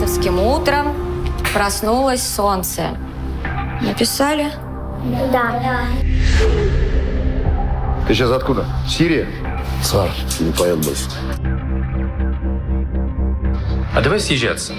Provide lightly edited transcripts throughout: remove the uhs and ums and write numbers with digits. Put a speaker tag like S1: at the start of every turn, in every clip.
S1: мартовским утром проснулось солнце. Написали?
S2: Да.
S3: Ты сейчас откуда? Сирия?
S4: Цар, не поет больше.
S5: А давай съезжаться.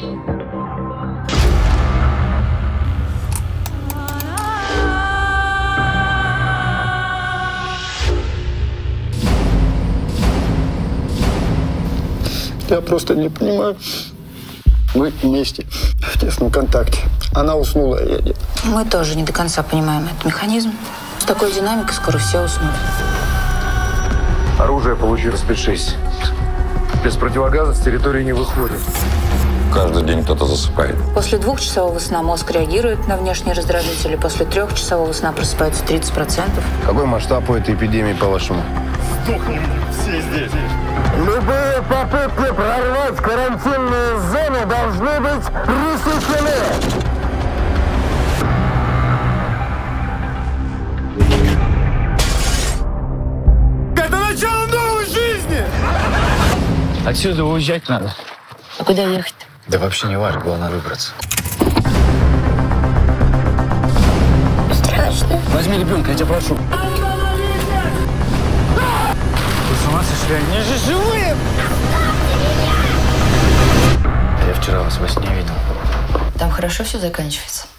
S4: Я просто не понимаю. Мы вместе, в тесном контакте. Она уснула, а я нет.
S6: Мы тоже не до конца понимаем этот механизм. С такой динамикой скоро все уснут.
S3: Оружие получи, распишись. Без противогаза с территории не выходит.
S7: Каждый день кто-то засыпает.
S6: После 2-часового сна мозг реагирует на внешние раздражители. После 3-часового сна просыпается 30%.
S3: Какой масштаб у этой эпидемии, по-вашему?
S4: Сдохнем все здесь.
S8: Любые попытки прорвать карантинные зоны должны быть пресечены.
S4: Это начало новой жизни!
S9: Отсюда уезжать надо.
S6: А куда ехать?
S9: Да вообще не важно, главное выбраться.
S2: Страшно.
S9: Возьми ребенка, я тебя прошу. Вы с ума сошли? Они же живые! Я вчера вас во сне видел.
S6: Там хорошо все заканчивается.